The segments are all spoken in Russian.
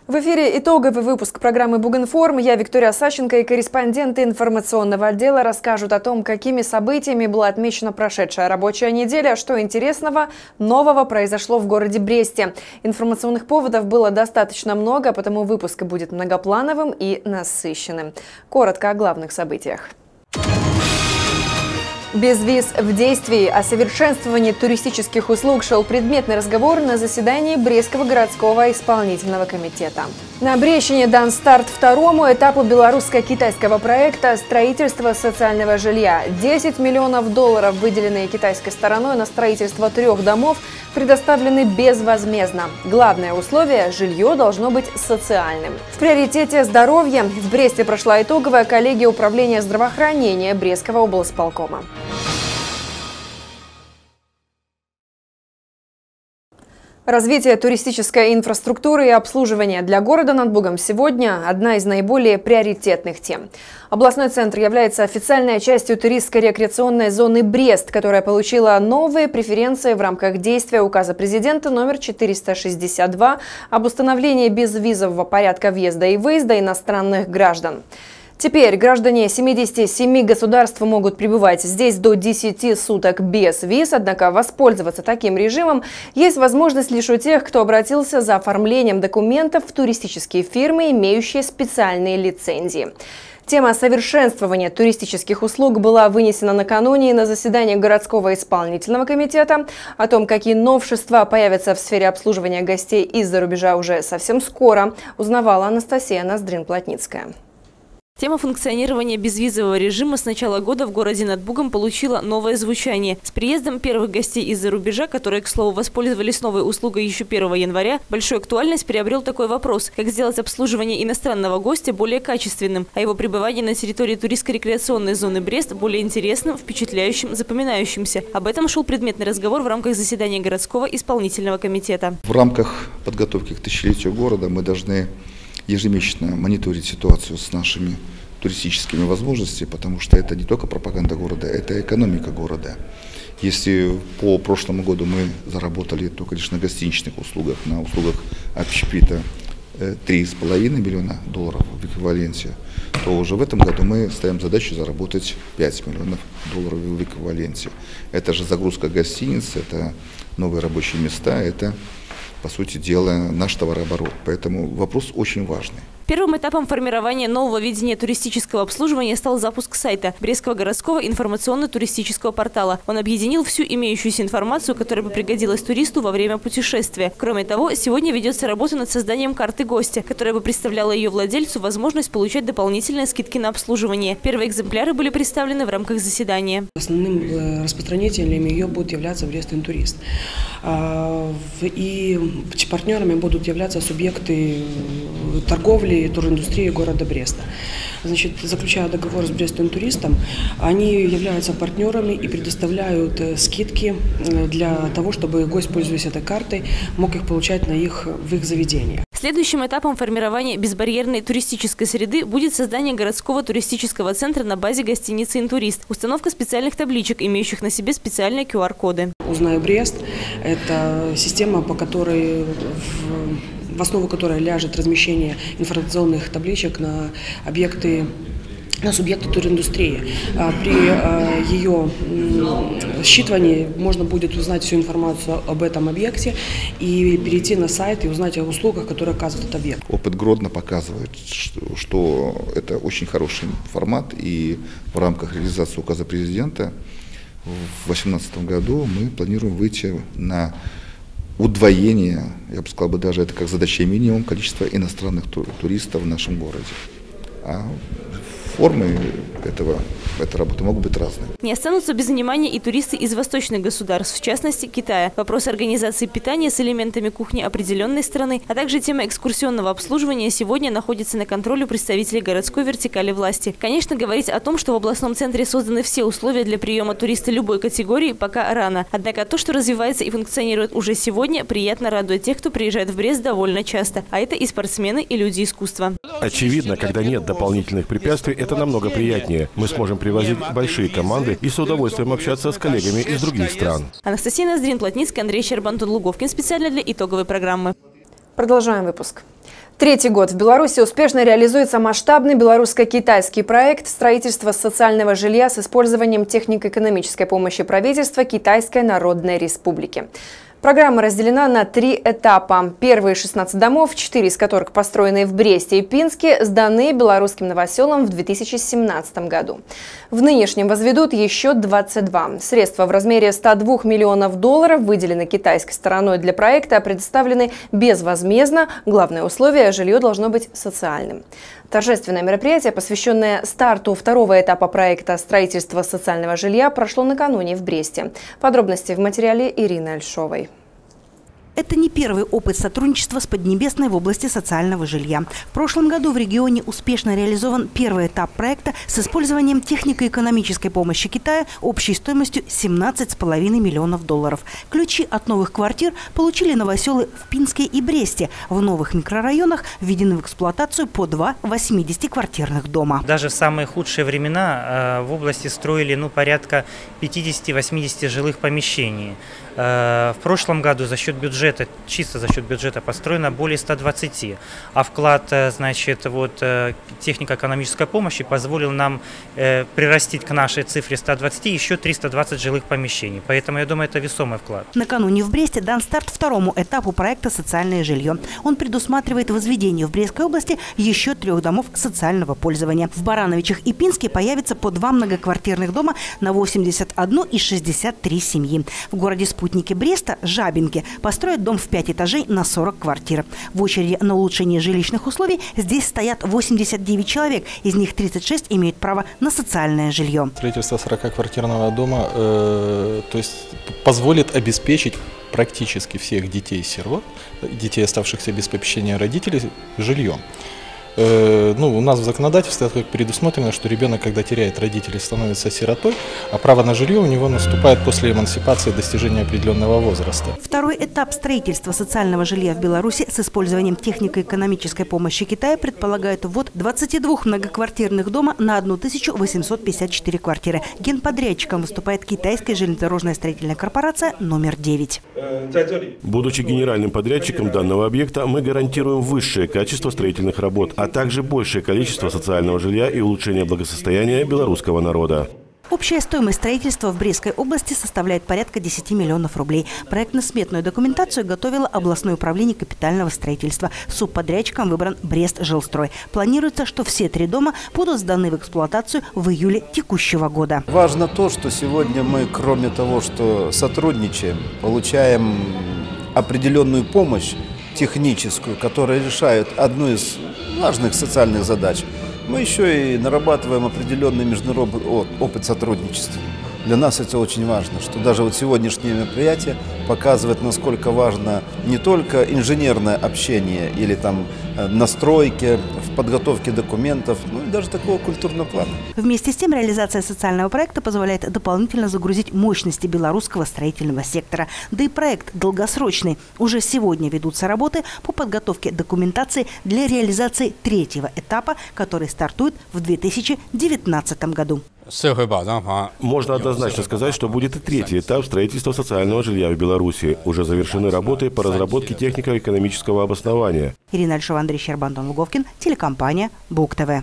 В эфире итоговый выпуск программы «Бугинформ». Я Виктория Сащенко, и корреспонденты информационного отдела расскажут о том, какими событиями была отмечена прошедшая рабочая неделя, что интересного нового произошло в городе Бресте. Информационных поводов было достаточно много, потому выпуск будет многоплановым и насыщенным. Коротко о главных событиях. Без виз в действии. О совершенствовании туристических услуг шел предметный разговор на заседании Брестского городского исполнительного комитета. На Брестщине дан старт второму этапу белорусско-китайского проекта строительства социального жилья. 10 миллионов долларов, выделенные китайской стороной на строительство 3 домов, предоставлены безвозмездно. Главное условие – жилье должно быть социальным. В приоритете здоровье. В Бресте прошла итоговая коллегия управления здравоохранения Брестского облсполкома. Развитие туристической инфраструктуры и обслуживания для города над Бугом сегодня – одна из наиболее приоритетных тем. Областной центр является официальной частью туристско-рекреационной зоны Брест, которая получила новые преференции в рамках действия указа президента номер 462 об установлении безвизового порядка въезда и выезда иностранных граждан. Теперь граждане 77 государств могут пребывать здесь до 10 суток без виз, однако воспользоваться таким режимом есть возможность лишь у тех, кто обратился за оформлением документов в туристические фирмы, имеющие специальные лицензии. Тема совершенствования туристических услуг была вынесена накануне на заседании городского исполнительного комитета. О том, какие новшества появятся в сфере обслуживания гостей из-за рубежа уже совсем скоро, узнавала Анастасия Ноздрин-Плотницкая. Тема функционирования безвизового режима с начала года в городе над Бугом получила новое звучание. С приездом первых гостей из-за рубежа, которые, к слову, воспользовались новой услугой еще 1 января, большую актуальность приобрел такой вопрос: как сделать обслуживание иностранного гостя более качественным, а его пребывание на территории туристско-рекреационной зоны Брест более интересным, впечатляющим, запоминающимся. Об этом шел предметный разговор в рамках заседания городского исполнительного комитета. В рамках подготовки к тысячелетию города мы должны ежемесячно мониторить ситуацию с нашими туристическими возможностями, потому что это не только пропаганда города, это экономика города. Если по прошлому году мы заработали только лишь на гостиничных услугах, на услугах общепита 3,5 миллиона долларов в эквиваленте, то уже в этом году мы ставим задачу заработать 5 миллионов долларов в эквиваленте. Это же загрузка гостиниц, это новые рабочие места, это, по сути дела, наш товарооборот. Поэтому вопрос очень важный. Первым этапом формирования нового видения туристического обслуживания стал запуск сайта Брестского городского информационно-туристического портала. Он объединил всю имеющуюся информацию, которая бы пригодилась туристу во время путешествия. Кроме того, сегодня ведется работа над созданием карты гостя, которая бы представляла ее владельцу возможность получать дополнительные скидки на обслуживание. Первые экземпляры были представлены в рамках заседания. Основным распространителем ее будет являться Брест-Интурист. И партнерами будут являться субъекты торговли и туриндустрии города Бреста. Значит, заключая договор с Брест-Интуристом, они являются партнерами и предоставляют скидки для того, чтобы гость, пользуясь этой картой, мог их получать в их заведениях. Следующим этапом формирования безбарьерной туристической среды будет создание городского туристического центра на базе гостиницы «Интурист», установка специальных табличек, имеющих на себе специальные QR-коды. «Узнай Брест» – это система, по которой в основу которой ляжет размещение информационных табличек на субъекты туриндустрии. При ее считывании можно будет узнать всю информацию об этом объекте и перейти на сайт и узнать о услугах, которые оказывает этот объект. Опыт Гродно показывает, что это очень хороший формат, и в рамках реализации указа президента в 2018 году мы планируем выйти на удвоение, я бы сказал, даже это как задача минимум, количества иностранных туристов в нашем городе. А формы этой работы могут быть разные. Не останутся без внимания и туристы из восточных государств, в частности Китая. Вопрос организации питания с элементами кухни определенной страны, а также тема экскурсионного обслуживания сегодня находится на контроле представителей городской вертикали власти. Конечно, говорить о том, что в областном центре созданы все условия для приема туриста любой категории, пока рано. Однако то, что развивается и функционирует уже сегодня, приятно радует тех, кто приезжает в Брест довольно часто. А это и спортсмены, и люди искусства. Очевидно, когда нет дополнительных препятствий, это намного приятнее. Мы сможем привозить большие команды и с удовольствием общаться с коллегами из других стран. Анастасия Ноздрин-Плотницкая, Андрей Щербантон, Луговкин. Специально для итоговой программы. Продолжаем выпуск. Третий год в Беларуси успешно реализуется масштабный белорусско-китайский проект строительства социального жилья с использованием технико-экономической помощи правительства Китайской Народной Республики. Программа разделена на 3 этапа. Первые 16 домов, 4 из которых построены в Бресте и Пинске, сданы белорусским новоселам в 2017 году. В нынешнем возведут еще 22. Средства в размере $102 миллионов выделены китайской стороной для проекта, предоставлены безвозмездно. Главное условие – жилье должно быть социальным. Торжественное мероприятие, посвященное старту второго этапа проекта строительства социального жилья, прошло накануне в Бресте. Подробности в материале Ирины Альшовой. Это не первый опыт сотрудничества с Поднебесной в области социального жилья. В прошлом году в регионе успешно реализован первый этап проекта с использованием технико-экономической помощи Китая общей стоимостью $17,5 миллионов. Ключи от новых квартир получили новоселы в Пинске и Бресте. В новых микрорайонах введены в эксплуатацию по 2 80-квартирных дома. Даже в самые худшие времена в области строили порядка 50-80 жилых помещений. В прошлом году чисто за счет бюджета построено более 120, а вклад, технико-экономической помощи позволил нам прирастить к нашей цифре 120 еще 320 жилых помещений. Поэтому, я думаю, это весомый вклад. Накануне в Бресте дан старт второму этапу проекта «Социальное жилье». Он предусматривает возведение в Брестской области еще 3 домов социального пользования. В Барановичах и Пинске появится по 2 многоквартирных дома на 81 и 63 семьи. В городе спутнике Бреста, Жабинке, построят дом в 5 этажей на 40 квартир. В очереди на улучшение жилищных условий здесь стоят 89 человек, из них 36 имеют право на социальное жилье. Строительство 40-квартирного дома позволит обеспечить практически всех детей-сирот, детей, оставшихся без попечения родителей, жильем. У нас в законодательстве предусмотрено, что ребенок, когда теряет родителей, становится сиротой, а право на жилье у него наступает после эмансипации и достижения определенного возраста. Второй этап строительства социального жилья в Беларуси с использованием технико-экономической помощи Китая предполагает ввод 22 многоквартирных дома на 1854 квартиры. Генподрядчиком выступает китайская железнодорожная строительная корпорация номер 9. Будучи генеральным подрядчиком данного объекта, мы гарантируем высшее качество строительных работ, а также большее количество социального жилья и улучшение благосостояния белорусского народа. Общая стоимость строительства в Брестской области составляет порядка 10 миллионов рублей. Проектно-сметную документацию готовило областное управление капитального строительства. Субподрядчиком выбран Брестжилстрой. Планируется, что все 3 дома будут сданы в эксплуатацию в июле текущего года. Важно то, что сегодня мы, кроме того, что сотрудничаем, получаем определенную помощь техническую, которая решает одну из важных социальных задач. Мы еще и нарабатываем определенный международный опыт сотрудничества. Для нас это очень важно, что даже сегодняшнее мероприятие показывает, насколько важно не только инженерное общение или настройки, в подготовке документов, но и даже такого культурного плана. Вместе с тем, реализация социального проекта позволяет дополнительно загрузить мощности белорусского строительного сектора. Да и проект долгосрочный. Уже сегодня ведутся работы по подготовке документации для реализации 3-го этапа, который стартует в 2019 году. Можно однозначно сказать, что будет и 3-й этап строительства социального жилья в Беларуси. Уже завершены работы по разработке технико-экономического обоснования. Ирина Альшова, Андрей Щерба, Антон Луговкин, телекомпания БУК ТВ.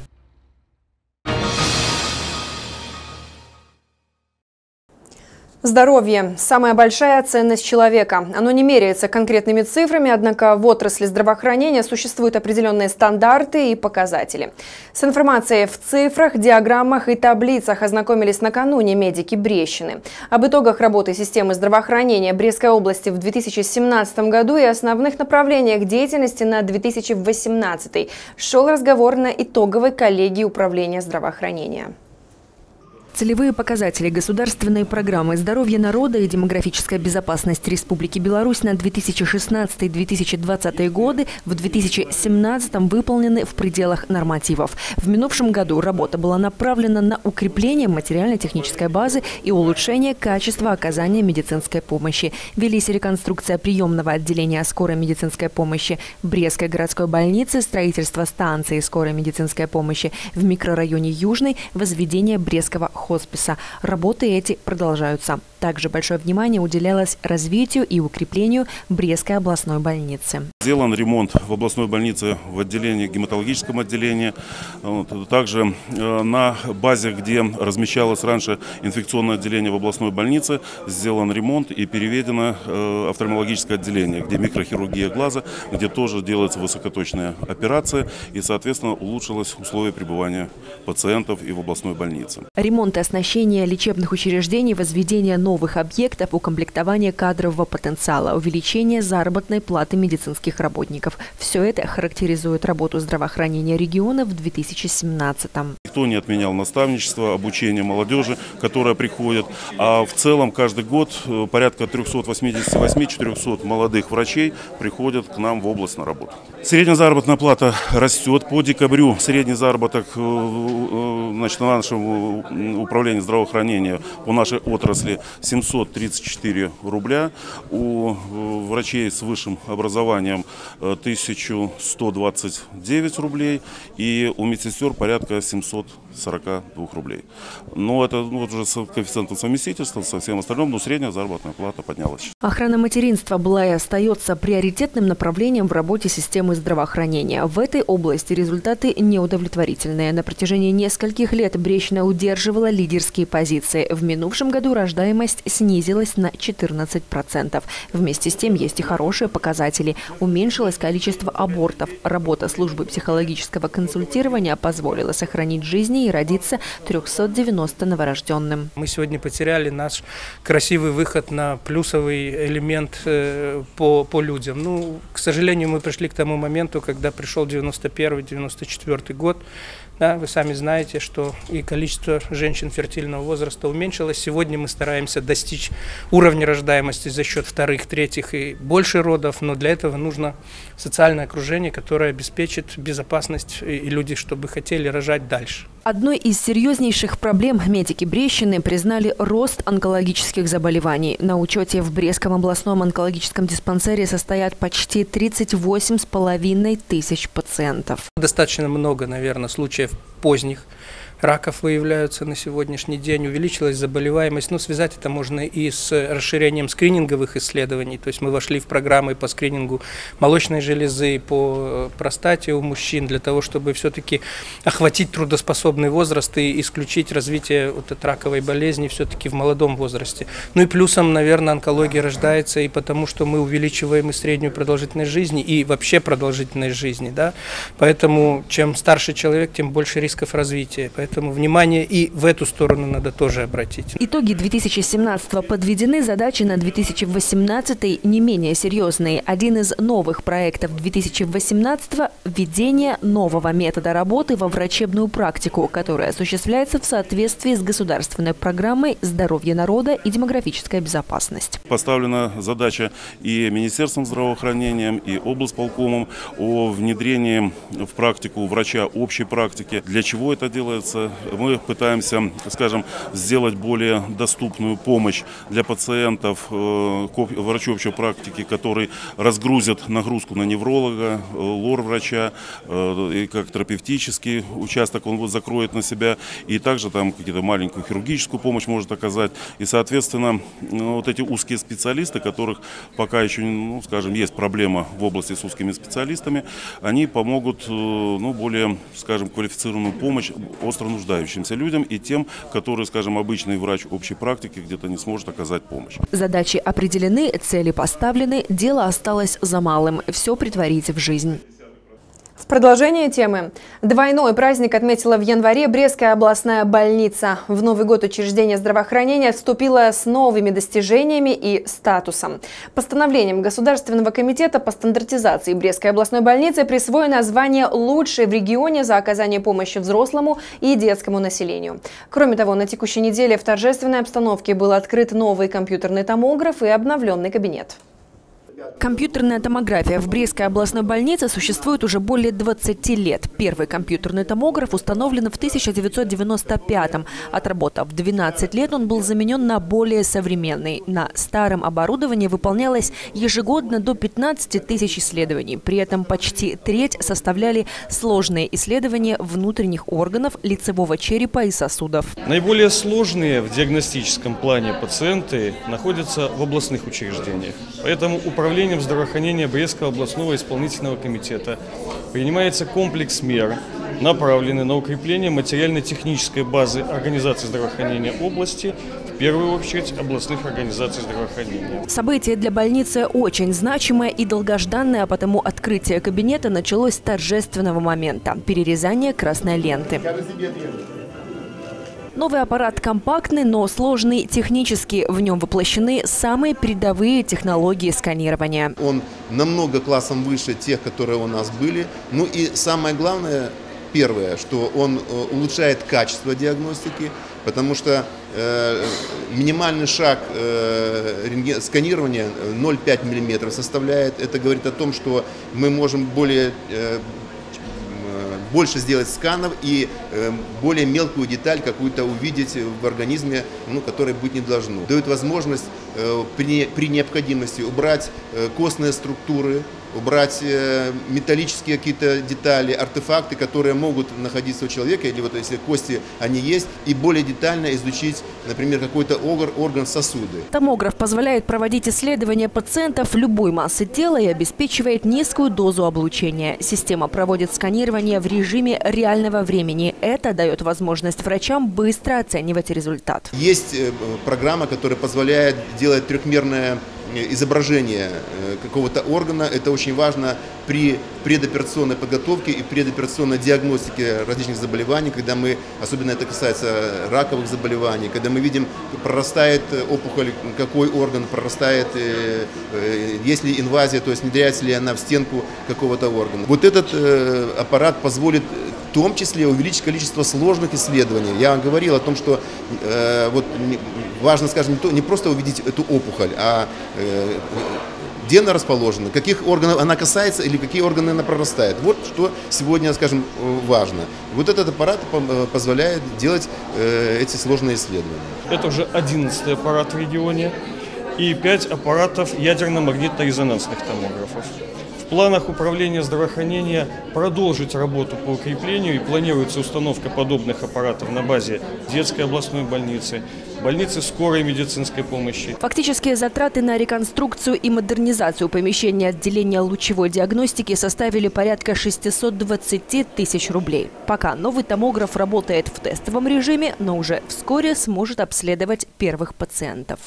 Здоровье – самая большая ценность человека. Оно не меряется конкретными цифрами, однако в отрасли здравоохранения существуют определенные стандарты и показатели. С информацией в цифрах, диаграммах и таблицах ознакомились накануне медики Брещины. Об итогах работы системы здравоохранения Брестской области в 2017 году и основных направлениях деятельности на 2018 шел разговор на итоговой коллегии управления здравоохранения. Целевые показатели государственной программы «Здоровье народа и демографическая безопасность Республики Беларусь» на 2016-2020 годы в 2017 выполнены в пределах нормативов. В минувшем году работа была направлена на укрепление материально-технической базы и улучшение качества оказания медицинской помощи. Велись реконструкция приемного отделения скорой медицинской помощи Брестской городской больницы, строительство станции скорой медицинской помощи в микрорайоне Южный, возведение Брестского хосписа. Работы эти продолжаются. Также большое внимание уделялось развитию и укреплению Брестской областной больницы. Сделан ремонт в областной больнице в отделении, гематологическом отделении. Также на базе, где размещалось раньше инфекционное отделение в областной больнице, сделан ремонт и переведено офтальмологическое отделение, где микрохирургия глаза, где тоже делается высокоточная операция и, соответственно, улучшилось условия пребывания пациентов и в областной больнице. Ремонт и оснащение лечебных учреждений, возведение новых объектов, укомплектование кадрового потенциала, увеличение заработной платы медицинских работников. Все это характеризует работу здравоохранения региона в 2017-м. Никто не отменял наставничество, обучение молодежи, которая приходит. А в целом каждый год порядка 388-400 молодых врачей приходят к нам в область на работу. Средняя заработная плата растет. По декабрю средний заработок на нашем управлении здравоохранения по нашей отрасли 734 рубля. У врачей с высшим образованием 1129 рублей и у медсестер порядка 742 рублей. Но это уже с коэффициентом совместительства, со всем остальным, но средняя заработная плата поднялась. Охрана материнства была и остается приоритетным направлением в работе системы здравоохранения. В этой области результаты неудовлетворительные. На протяжении нескольких лет Брещина удерживала лидерские позиции. В минувшем году рождаемость снизилась на 14%. Вместе с тем есть и хорошие показатели. Уменьшилось количество абортов. Работа службы психологического консультирования позволила сохранить жизни и родиться 390 новорожденным. Мы сегодня потеряли наш красивый выход на плюсовый элемент по людям. Ну, к сожалению, мы пришли к тому моменту, когда пришел 91-94 год. Да, вы сами знаете, что и количество женщин фертильного возраста уменьшилось. Сегодня мы стараемся достичь уровня рождаемости за счет вторых, третьих и больше родов, но для этого нужно социальное окружение, которое обеспечит безопасность и люди, чтобы хотели рожать дальше. Одной из серьезнейших проблем медики Брещины признали рост онкологических заболеваний. На учете в Брестском областном онкологическом диспансере состоят почти 38,5 тысяч пациентов. Достаточно много, наверное, случаев поздних раков выявляются на сегодняшний день, увеличилась заболеваемость. Ну, связать это можно и с расширением скрининговых исследований. То есть мы вошли в программы по скринингу молочной железы, по простате у мужчин, для того, чтобы все-таки охватить трудоспособный возраст и исключить развитие вот этой раковой болезни все-таки в молодом возрасте. Ну и плюсом, наверное, онкология рождается и потому, что мы увеличиваем и среднюю продолжительность жизни, и вообще продолжительность жизни. Да? Поэтому чем старше человек, тем больше рисков развития. Поэтому внимание и в эту сторону надо тоже обратить. Итоги 2017-го подведены, задачи на 2018 не менее серьезные. Один из новых проектов 2018-го – введение нового метода работы во врачебную практику, которая осуществляется в соответствии с государственной программой «Здоровье народа и демографическая безопасность». Поставлена задача и Министерством здравоохранения, и облсполкомом о внедрении в практику врача общей практики. Для чего это делается? Мы пытаемся, скажем, сделать более доступную помощь для пациентов, врачу общей практики, который разгрузит нагрузку на невролога, лор-врача, и как терапевтический участок он закроет на себя, и также там какие-то маленькую хирургическую помощь может оказать. И, соответственно, вот эти узкие специалисты, которых пока еще, ну, скажем, есть проблема в области с узкими специалистами, они помогут, ну, более, скажем, квалифицированную помощь остро нуждающимся людям и тем, которые, скажем, обычный врач общей практики где-то не сможет оказать помощь. Задачи определены, цели поставлены, дело осталось за малым – все претворить в жизнь. В продолжение темы. Двойной праздник отметила в январе Брестская областная больница. В Новый год учреждение здравоохранения вступило с новыми достижениями и статусом. Постановлением Государственного комитета по стандартизации Брестской областной больницы присвоено звание «Лучшей в регионе за оказание помощи взрослому и детскому населению». Кроме того, на текущей неделе в торжественной обстановке был открыт новый компьютерный томограф и обновленный кабинет. Компьютерная томография в Брестской областной больнице существует уже более 20 лет. Первый компьютерный томограф установлен в 1995-м. Отработав 12 лет, он был заменен на более современный. На старом оборудовании выполнялось ежегодно до 15 тысяч исследований. При этом почти треть составляли сложные исследования внутренних органов, лицевого черепа и сосудов. Наиболее сложные в диагностическом плане пациенты находятся в областных учреждениях. Поэтому управление управлением здравоохранения Брестского областного исполнительного комитета принимается комплекс мер, направленный на укрепление материально-технической базы организаций здравоохранения области, в первую очередь областных организаций здравоохранения. Событие для больницы очень значимое и долгожданное, а потому открытие кабинета началось с торжественного момента – перерезания красной ленты. Новый аппарат компактный, но сложный технически. В нем воплощены самые передовые технологии сканирования. Он намного классом выше тех, которые у нас были. Ну и самое главное, первое, что он улучшает качество диагностики, потому что минимальный шаг сканирования 0,5 мм составляет. Это говорит о том, что мы можем больше сделать сканов и более мелкую деталь какую-то увидеть в организме, которой быть не должно. Дает возможность при необходимости убрать костные структуры, убрать металлические какие-то детали, артефакты, которые могут находиться у человека, или вот если кости они есть, и более детально изучить, например, какой-то орган, сосуды. Томограф позволяет проводить исследования пациентов любой массы тела и обеспечивает низкую дозу облучения. Система проводит сканирование в режиме реального времени. Это дает возможность врачам быстро оценивать результат. Есть программа, которая позволяет делать трехмерное изображение какого-то органа. Это очень важно при предоперационной подготовке и предоперационной диагностике различных заболеваний, когда мы, особенно это касается раковых заболеваний, когда мы видим, прорастает опухоль, какой орган прорастает, есть ли инвазия, то есть внедряется ли она в стенку какого-то органа. Вот этот аппарат позволит в том числе увеличить количество сложных исследований. Я говорил о том, что важно, скажем, не просто увидеть эту опухоль, а где она расположена, каких органов она касается или какие органы она прорастает. Вот что сегодня, скажем, важно. Вот этот аппарат позволяет делать эти сложные исследования. Это уже 11-й аппарат в регионе и 5 аппаратов ядерно-магнитно-резонансных томографов. В планах управления здравоохранения продолжить работу по укреплению и планируется установка подобных аппаратов на базе детской областной больницы, больницы скорой медицинской помощи. Фактические затраты на реконструкцию и модернизацию помещения отделения лучевой диагностики составили порядка 620 тысяч рублей. Пока новый томограф работает в тестовом режиме, но уже вскоре сможет обследовать первых пациентов.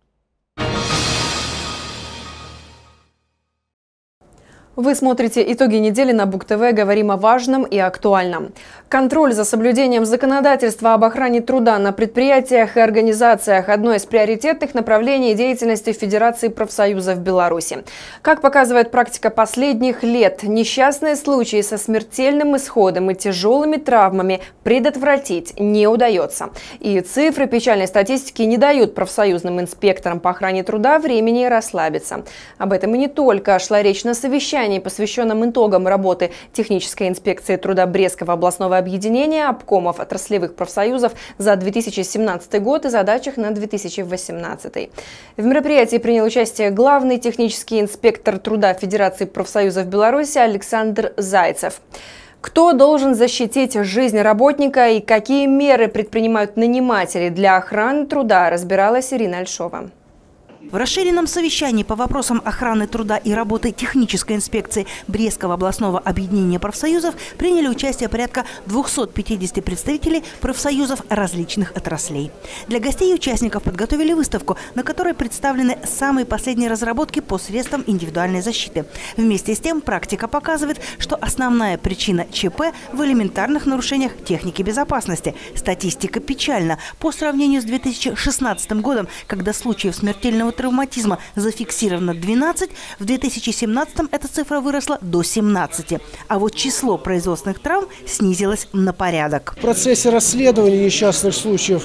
Вы смотрите «Итоги недели» на Буг-ТВ. Говорим о важном и актуальном. Контроль за соблюдением законодательства об охране труда на предприятиях и организациях – одно из приоритетных направлений деятельности Федерации профсоюзов Беларуси. Как показывает практика последних лет, несчастные случаи со смертельным исходом и тяжелыми травмами предотвратить не удается. И цифры печальной статистики не дают профсоюзным инспекторам по охране труда времени расслабиться. Об этом и не только шла речь на совещании, посвященном итогам работы Технической инспекции труда Брестского областного объединения обкомов отраслевых профсоюзов за 2017 год и задачах на 2018. В мероприятии принял участие главный технический инспектор труда Федерации профсоюзов Беларуси Александр Зайцев. Кто должен защитить жизнь работника и какие меры предпринимают наниматели для охраны труда, разбиралась Ирина Альшова. В расширенном совещании по вопросам охраны труда и работы технической инспекции Брестского областного объединения профсоюзов приняли участие порядка 250 представителей профсоюзов различных отраслей. Для гостей и участников подготовили выставку, на которой представлены самые последние разработки по средствам индивидуальной защиты. Вместе с тем практика показывает, что основная причина ЧП в элементарных нарушениях техники безопасности. Статистика печальна. По сравнению с 2016 годом, когда случаев смертельного травматизма зафиксировано 12, в 2017 эта цифра выросла до 17. А вот число производственных травм снизилось на порядок. В процессе расследования несчастных случаев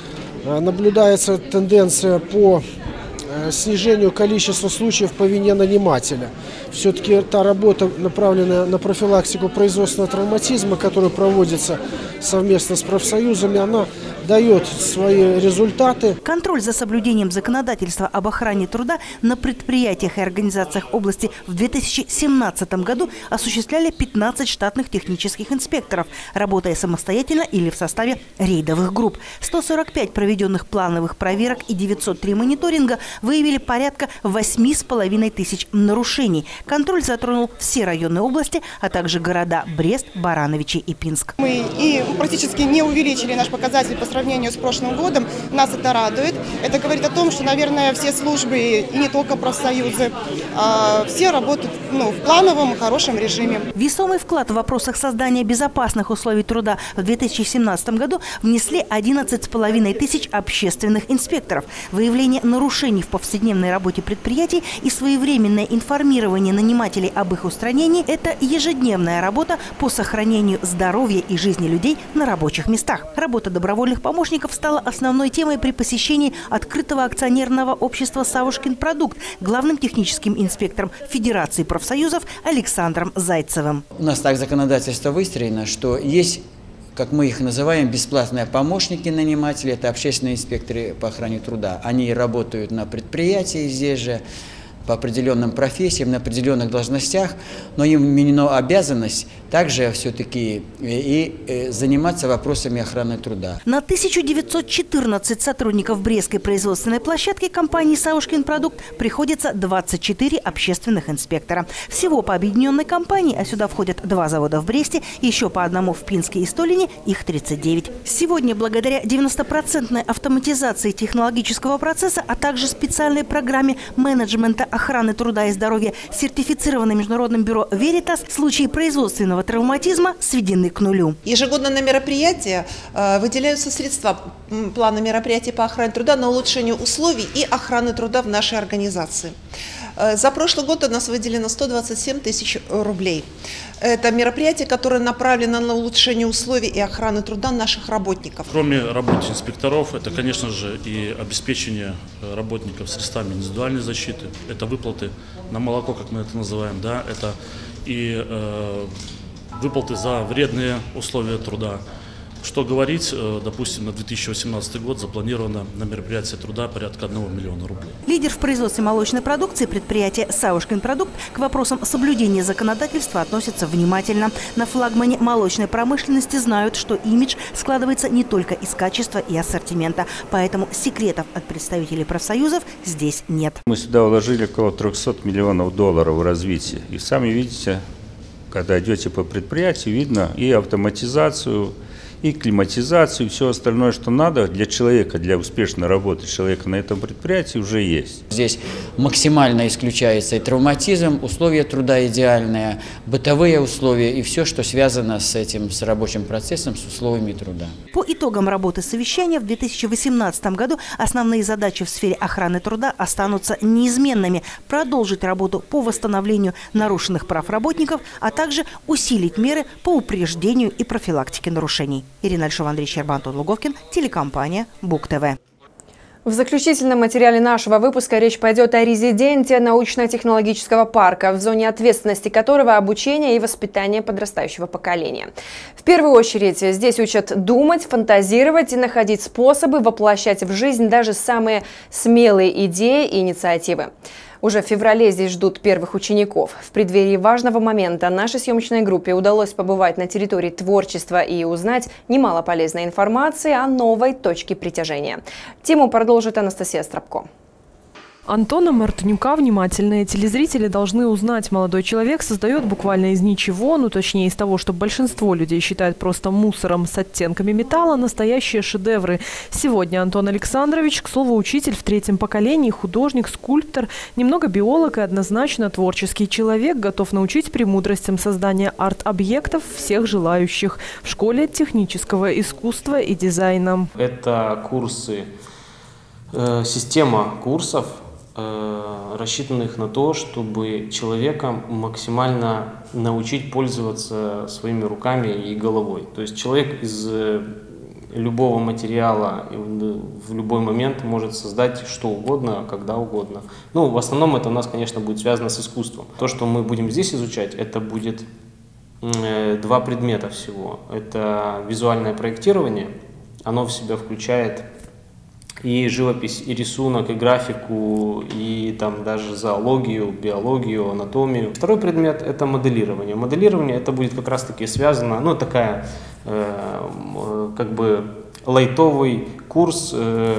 наблюдается тенденция по снижению количества случаев по вине нанимателя. Все-таки та работа, направленная на профилактику производственного травматизма, которая проводится совместно с профсоюзами, она дает свои результаты. Контроль за соблюдением законодательства об охране труда на предприятиях и организациях области в 2017 году осуществляли 15 штатных технических инспекторов, работая самостоятельно или в составе рейдовых групп. 145 проведенных плановых проверок и 903 мониторинга в выявили порядка 8,5 тысяч нарушений. Контроль затронул все районы области, а также города Брест, Барановичи и Пинск. Мы и практически не увеличили наш показатель по сравнению с прошлым годом. Нас это радует. Это говорит о том, что, наверное, все службы, и не только профсоюзы, все работают в плановом, хорошем режиме. Весомый вклад в вопросах создания безопасных условий труда в 2017 году внесли 11,5 тысяч общественных инспекторов. Выявление нарушений в повседневной работе предприятий и своевременное информирование нанимателей об их устранении – это ежедневная работа по сохранению здоровья и жизни людей на рабочих местах. Работа добровольных помощников стала основной темой при посещении открытого акционерного общества «Савушкин продукт» главным техническим инспектором Федерации профсоюзов Александром Зайцевым. У нас так законодательство выстроено, что есть, как мы их называем, бесплатные помощники нанимателей, это общественные инспекторы по охране труда. Они работают на предприятии здесь же, по определенным профессиям, на определенных должностях, но им вменена обязанность также все-таки и заниматься вопросами охраны труда. На 1914 сотрудников Брестской производственной площадки компании «Савушкин продукт» приходится 24 общественных инспектора. Всего по объединенной компании, а сюда входят 2 завода в Бресте, еще по одному в Пинске и Столине, их 39. Сегодня, благодаря 90% автоматизации технологического процесса, а также специальной программе менеджмента охраны труда и здоровья, сертифицированной международным бюро «Веритас», случаи производственного травматизма сведены к нулю. Ежегодно на мероприятия выделяются средства плана мероприятий по охране труда на улучшение условий и охраны труда в нашей организации. За прошлый год у нас выделено 127 тысяч рублей. Это мероприятие, которое направлено на улучшение условий и охраны труда наших работников. Кроме работы инспекторов, это, конечно же, и обеспечение работников средствами индивидуальной защиты. Это выплаты на молоко, как мы это называем, да, это и выплаты за вредные условия труда. Что говорить, допустим, на 2018 год запланировано на мероприятие труда порядка 1 миллиона рублей. Лидер в производстве молочной продукции предприятия «Савушкин продукт» к вопросам соблюдения законодательства относится внимательно. На флагмане молочной промышленности знают, что имидж складывается не только из качества и ассортимента. Поэтому секретов от представителей профсоюзов здесь нет. Мы сюда вложили около 300 миллионов долларов в развитие. И сами видите, когда идете по предприятию, видно и автоматизацию, и климатизацию, и все остальное, что надо для человека, для успешной работы человека на этом предприятии уже есть. Здесь максимально исключается и травматизм, условия труда идеальные, бытовые условия и все, что связано с этим, с рабочим процессом, с условиями труда. По итогам работы совещания в 2018 году основные задачи в сфере охраны труда останутся неизменными. Продолжить работу по восстановлению нарушенных прав работников, а также усилить меры по упреждению и профилактике нарушений. Ирина Альшова, Андрей Щерба, Антон Луговкин, телекомпания БУК-ТВ. В заключительном материале нашего выпуска речь пойдет о резиденте научно-технологического парка, в зоне ответственности которого обучение и воспитание подрастающего поколения. В первую очередь здесь учат думать, фантазировать и находить способы воплощать в жизнь даже самые смелые идеи и инициативы. Уже в феврале здесь ждут первых учеников. В преддверии важного момента нашей съемочной группе удалось побывать на территории творчества и узнать немало полезной информации о новой точке притяжения. Тему продолжит Анастасия Стропко. Антона Мартынюка внимательные телезрители должны узнать. Молодой человек создает буквально из ничего, ну точнее из того, что большинство людей считают просто мусором с оттенками металла, настоящие шедевры. Сегодня Антон Александрович, к слову, учитель в 3-м поколении, художник, скульптор, немного биолог и однозначно творческий человек, готов научить премудростям создания арт-объектов всех желающих в школе технического искусства и дизайна. Это курсы, система курсов, рассчитанных на то, чтобы человека максимально научить пользоваться своими руками и головой. То есть человек из любого материала в любой момент может создать что угодно, когда угодно. Ну, в основном это у нас, конечно, будет связано с искусством. То, что мы будем здесь изучать, это будет 2 предмета всего. Это визуальное проектирование, оно в себя включает и живопись, и рисунок, и графику, и там даже зоологию, биологию, анатомию. Второй предмет – это моделирование. Моделирование это будет как раз-таки связано, ну, такая как бы лайтовый курс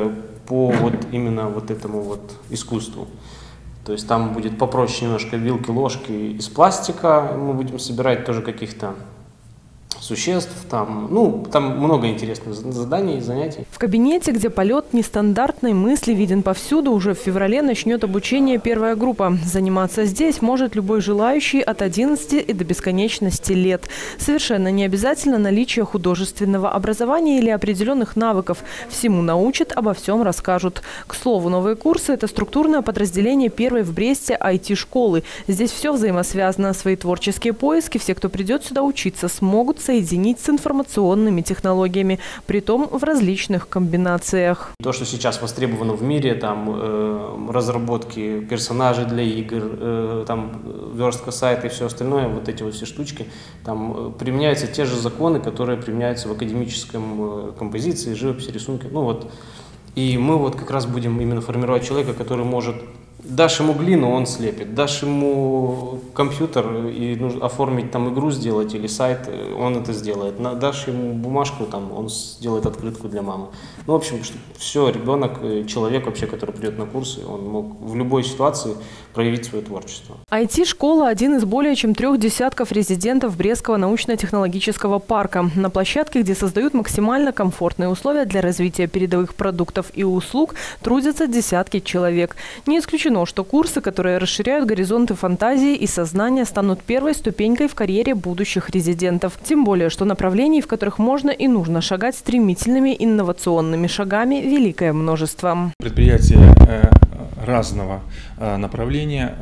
по вот именно вот этому вот искусству. То есть там будет попроще немножко вилки, ложки из пластика, мы будем собирать тоже каких-то существ, там много интересных заданий и занятий. В кабинете, где полет нестандартной мысли виден повсюду, уже в феврале начнет обучение первая группа. Заниматься здесь может любой желающий от 11 и до бесконечности лет. Совершенно не обязательно наличие художественного образования или определенных навыков. Всему научат, обо всем расскажут. К слову, новые курсы – это структурное подразделение первой в Бресте IT-школы. Здесь все взаимосвязано. Свои творческие поиски все, кто придет сюда учиться, смогут соединить с информационными технологиями, притом в различных комбинациях. То, что сейчас востребовано в мире, там разработки персонажей для игр, там верстка сайта и все остальное, вот эти вот все штучки, там применяются те же законы, которые применяются в академическом композиции, живописи, рисунке. И мы вот как раз будем именно формировать человека, который может... Дашь ему глину, он слепит. Дашь ему компьютер и нужно оформить там игру сделать или сайт, он это сделает. Дашь ему бумажку, там, он сделает открытку для мамы. В общем, все, ребенок, человек вообще, который придет на курсы, он мог в любой ситуации проявить свое творчество. IT-школа – один из более чем 3 десятков резидентов Брестского научно-технологического парка. На площадке, где создают максимально комфортные условия для развития передовых продуктов и услуг, трудятся десятки человек. Не исключено, что курсы, которые расширяют горизонты фантазии и сознания, станут первой ступенькой в карьере будущих резидентов. Тем более, что направлений, в которых можно и нужно шагать стремительными инновационными шагами, великое множество. Предприятия разного направления,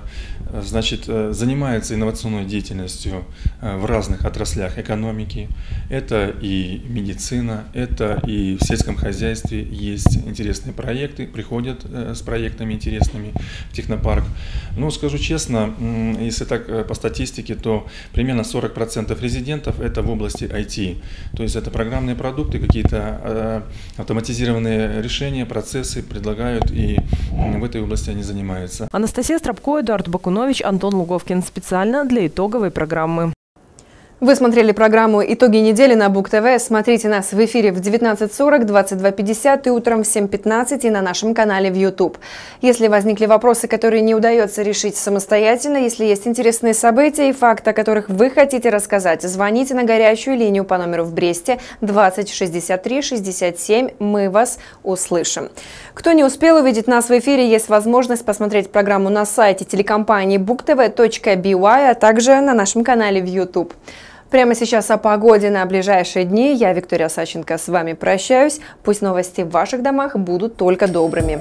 занимаются инновационной деятельностью в разных отраслях экономики. Это и медицина, это и в сельском хозяйстве есть интересные проекты, приходят с проектами интересными в технопарк. Но скажу честно, если так по статистике, то примерно 40% резидентов это в области IT. То есть это программные продукты, какие-то автоматизированные решения, процессы предлагают, и в этой области они занимаются. Анастасия Стропко, Эдуард Бакунович, Антон Луговкин. Специально для итоговой программы. Вы смотрели программу «Итоги недели» на Буг-ТВ. Смотрите нас в эфире в 19:40, 22:50 и утром в 7:15 и на нашем канале в YouTube. Если возникли вопросы, которые не удается решить самостоятельно, если есть интересные события и факты, о которых вы хотите рассказать, звоните на горячую линию по номеру в Бресте 20 63 67. Мы вас услышим. Кто не успел увидеть нас в эфире, есть возможность посмотреть программу на сайте телекомпании bugtv.by, а также на нашем канале в YouTube. Прямо сейчас о погоде на ближайшие дни. Я, Виктория Саченко, с вами прощаюсь. Пусть новости в ваших домах будут только добрыми.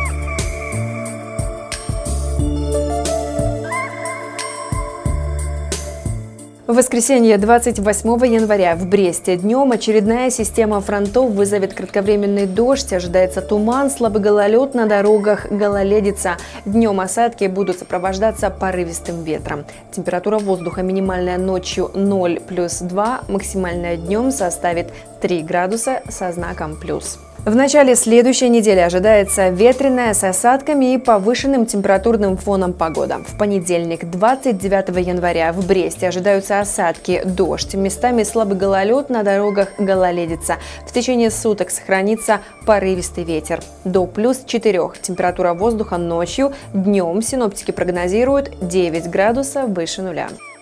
В воскресенье 28 января в Бресте днем очередная система фронтов вызовет кратковременный дождь. Ожидается туман, слабый гололед на дорогах, гололедица. Днем осадки будут сопровождаться порывистым ветром. Температура воздуха минимальная ночью 0 плюс 2, максимальная днем составит 3 градуса со знаком плюс. В начале следующей недели ожидается ветреная с осадками и повышенным температурным фоном погода. В понедельник, 29 января, в Бресте ожидаются осадки, дождь, местами слабый гололед, на дорогах гололедица. В течение суток сохранится порывистый ветер. До плюс 4. Температура воздуха ночью, днем синоптики прогнозируют 9 градусов выше нуля.